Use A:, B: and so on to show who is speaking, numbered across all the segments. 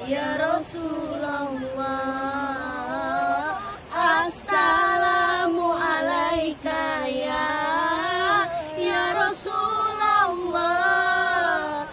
A: ya Rasulullah, assalamu alaika ya Rasulullah.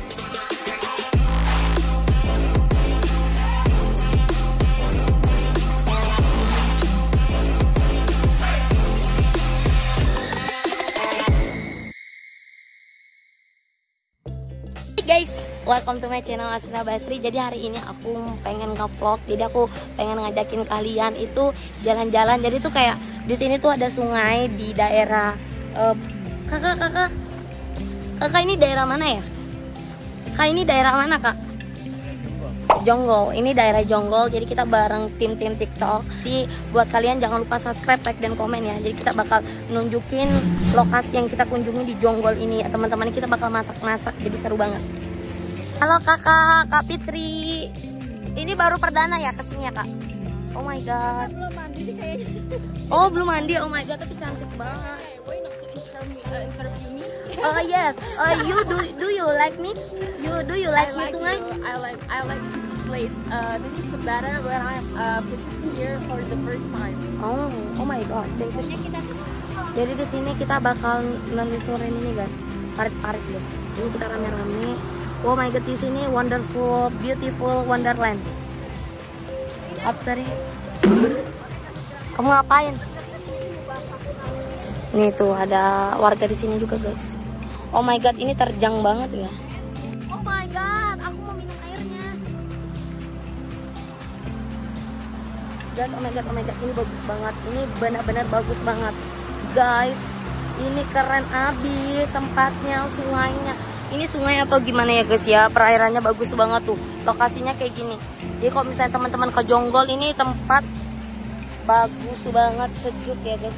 A: Guys, welcome to my channel Asna Basri. Jadi hari ini aku pengen nge-vlog. Jadi aku pengen ngajakin kalian itu jalan-jalan. Jadi tuh kayak di sini tuh ada sungai di daerah kakak ini daerah mana ya? Kak, ini daerah mana, Kak? Jonggol. Ini daerah Jonggol. Jadi kita bareng tim-tim TikTok. Jadi buat kalian jangan lupa subscribe, like, dan komen ya. Jadi kita bakal nunjukin lokasi yang kita kunjungi di Jonggol ini. Teman-teman, kita bakal masak-masak. Jadi seru banget. Halo kakak, Kak Fitri. Ini baru perdana ya kesini ya, Kak? Oh my god.
B: Belum mandi sih kayaknya.
A: Oh belum mandi. Oh my god, tapi cantik banget.
B: Interview me.
A: Oh yes. You do you like me? Do you like me sungai?
B: I like this place. This is the better when I'm visiting here for the first time.
A: Oh my god. Jadi di sini kita bakal nelusurin ini guys, parit-parit guys. Ini kita rame-rame. Oh my god, di sini wonderful, beautiful wonderland. Sorry. Kamu ngapain? Nih tuh ada warga di sini juga guys. Oh my god, ini terjang banget ya. Oh my god, aku mau minum airnya. Dan oh my god, ini bagus banget. Ini benar-benar bagus banget, guys. Ini keren abis tempatnya, sungainya. Ini sungai atau gimana ya guys ya, perairannya bagus banget tuh. Lokasinya kayak gini. Jadi kalau misalnya teman-teman ke Jonggol, ini tempat bagus banget, sejuk ya guys.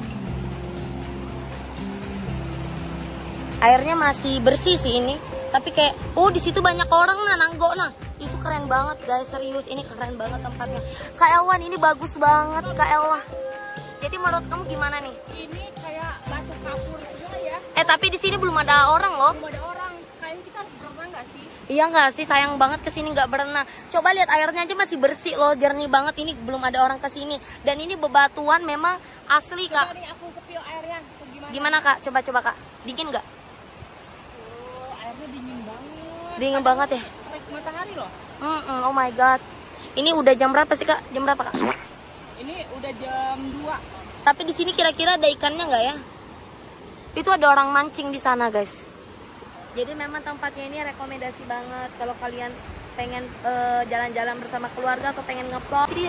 A: Airnya masih bersih sih ini, tapi kayak di situ banyak orang nanggo itu keren banget guys, serius ini keren banget tempatnya. Kak Elwan, ini bagus banget Kak Elwan. Jadi menurut kamu gimana nih?
B: Ini kayak batu kapur juga ya.
A: Tapi di sini belum ada orang loh.
B: Belum ada orang. Kayaknya kita harus berenang nggak sih?
A: Iya nggak sih, sayang banget kesini nggak berenang. Coba lihat airnya aja masih bersih loh, jernih banget. Ini belum ada orang kesini. Dan ini bebatuan memang asli Kak.
B: Coba nih aku sepil airnya.
A: Gimana Kak? Coba Kak. Dingin nggak?
B: Airnya dingin banget.
A: Dingin banget ya.
B: Like matahari loh.
A: Oh my god. Ini udah jam berapa sih Kak? Jam berapa Kak?
B: Ini udah jam 2.
A: Tapi di sini kira-kira ada ikannya nggak ya? Itu ada orang mancing di sana guys. Jadi memang tempatnya ini rekomendasi banget kalau kalian pengen jalan-jalan bersama keluarga atau pengen nge-vlog. Jadi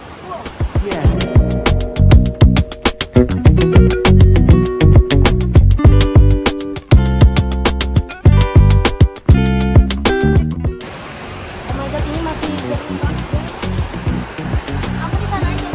A: oh my god, ini masih jernih banget guys. Aku di sana aja.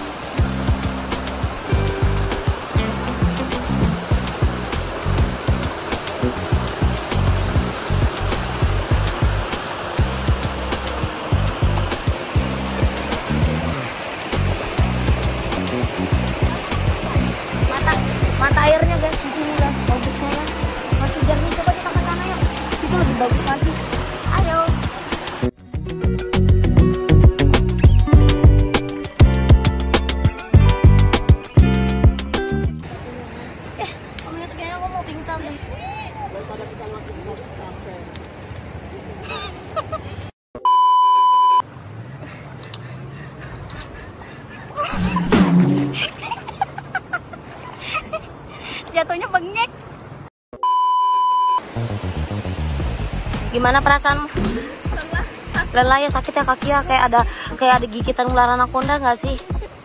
A: Mata airnya guys di sini guys, bagusnya ya. Masih jernih, coba kita ke sana ya. Itu lebih bagus lagi. Ayo. Om itu kayaknya aku mau pingsan deh.
B: Jatuhnya bengek.
A: Gimana perasaanmu? Lelah ya, sakit ya kaki ya, kayak ada gigitan ular anaconda nggak sih?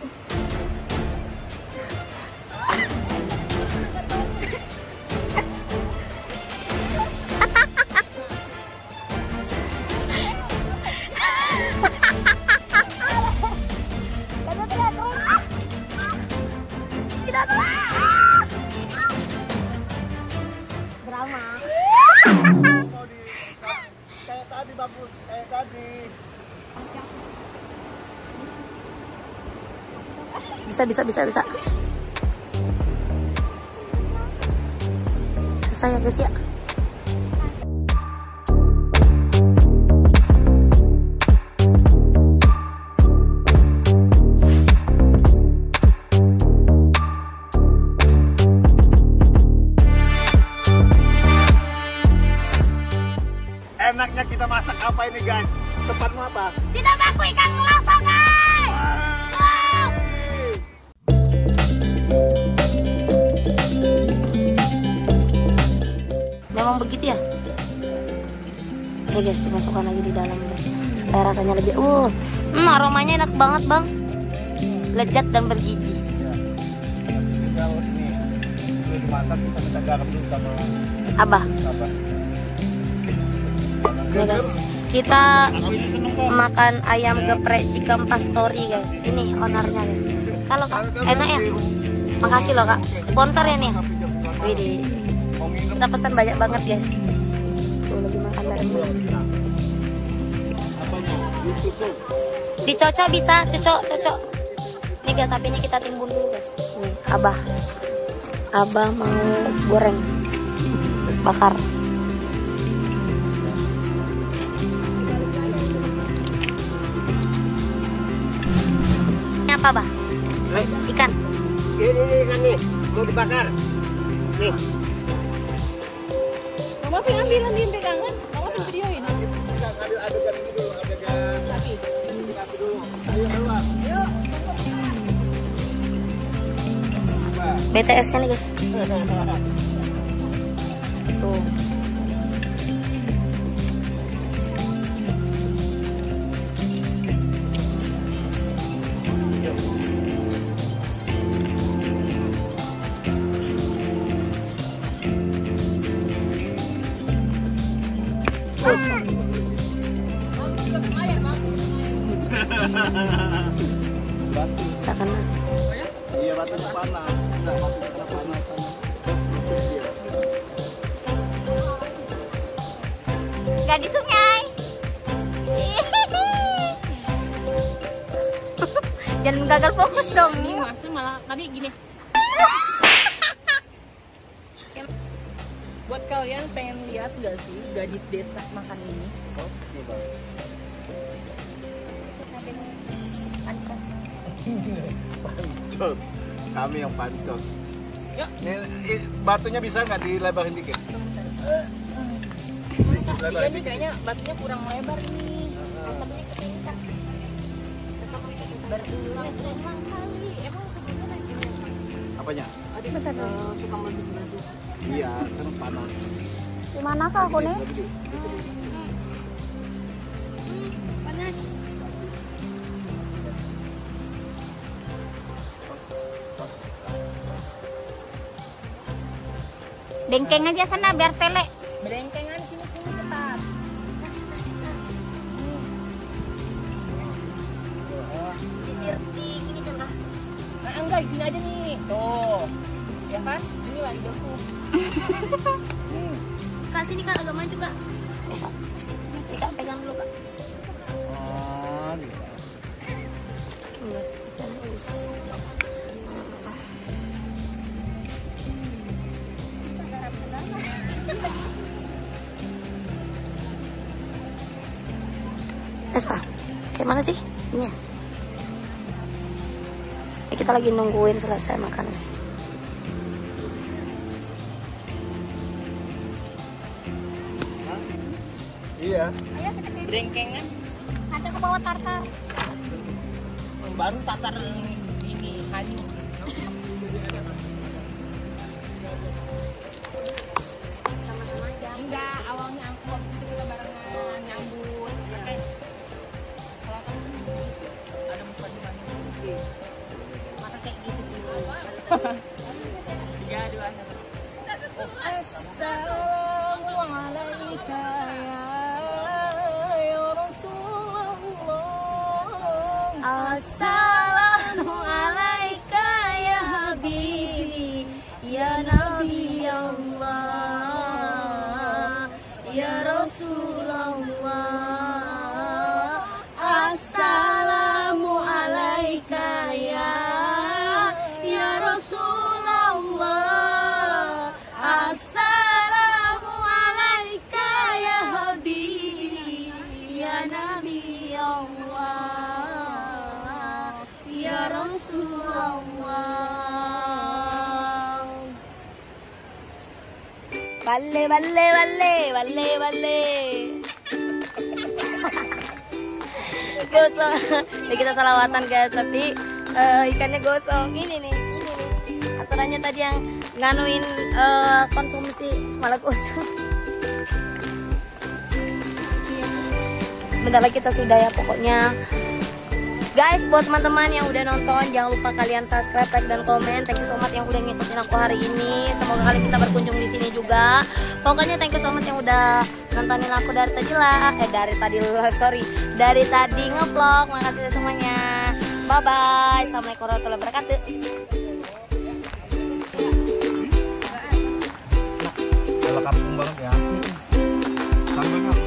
A: Drama.
C: Kayak tadi bagus, kayak tadi.
A: Bisa. Susah ya guys ya.
C: Tempatmu apa?
A: Di namaku ikan ngeloso, guys. Wow. Memang begitu ya? Oke guys, dimasukkan lagi di dalam guys. Supaya rasanya lebih aromanya enak banget, Bang. Lezat dan bergizi.
C: Kalau ini dimasak kita minta garam dulu sama
A: Abah.
C: apa?
A: Nih guys, kita makan ayam geprek chicken pastori guys. Ini ownernya guys. Kalau Kak, enak ya? Makasih loh Kak, sponsornya nih. Widih. Kita pesan banyak banget guys. Tuh lagi makan bareng. Dicocok bisa, cocok. Nih guys, sapinya kita timbun dulu guys. Nih, Abah mau goreng bakar. Ini apa, Bah? Ikan.
C: Ini ikan nih, mau dibakar. Nih.
B: Mama pengen ambil di pegangan. Mama pengen videoin.
C: Kita ambil adegan ini dulu, adegan sapi. Sapi dulu. Ayo keluar. Yuk.
A: BTS-nya nih guys. Tuh. Takkan mas.
C: Iya, batunya panas. Enggak, batunya panas.
A: Gak di sungai. Jangan gagal fokus dong.
B: Ini masih malah tadi gini. Buat kalian pengen lihat gak sih gadis desa makan ini?
C: Oh, coba. Pancos. Kami yang pancos.
B: Yuk.
C: Ini batunya bisa nggak dilebarin dikit?
B: Iya nih kayaknya batunya kurang lebar ini.
A: Asapnya ketingkat.
B: Berulang kali. Emang
C: Apanya?
B: tadi bentar suka melebihi.
C: Iya, kan panas.
A: Di mana kak aku nih?
C: Lebih.
A: Panas. Bengkeng aja sana biar tele.
B: Berengkengan sini cepat.
A: Sisir di gini kan kak.
B: Nah enggak di sini aja nih. Tuh. Ya kan? Ini lah hidupku.
A: Kak sini kak agak maju kak. Ini kak pegang dulu kak.
C: Oh, gitu.
A: Mas, terus. Kak, kayak mana sih? Ini ya? Kita lagi nungguin selesai makan guys.
C: Iya.
B: Berengkengan.
A: Ada ke bawah tartar.
B: Baru tatar ini hanyut.
A: Sama-sama aja.
B: Enggak, awalnya aku waktu itu kita barengan nyambut. Ya. Kalau kan ada muka di mana?
A: Masa kayak gitu dulu.
B: 3, 2, 1. Assalamualaikum ya Rasulullah.
A: Assalamualaikum ya Habibi, ya Nabi Allah, ya Rasulullah. Assalamualaikum ya Rasulullah. Assalamualaikum ya Habibi, ya Nabi Allah, ya Rasulullah. Balle balle balle balle balle. gosong. Jadi kita salawatan guys, tapi ikannya gosong. Ini nih. Aturannya tadi yang nganuin konsumsi malah gosong. Bentar lagi kita sudah ya pokoknya. Guys, buat teman-teman yang udah nonton, jangan lupa kalian subscribe, like, dan komen. Thank you so much yang udah ngikutin aku hari ini. Semoga kalian bisa berkunjung di sini juga. Pokoknya thank you so much yang udah nontonin aku dari tadi ngevlog. Makasih semuanya. Bye bye. Assalamualaikum warahmatullahi wabarakatuh.
C: Kalau kampung banget ya. Sambelnya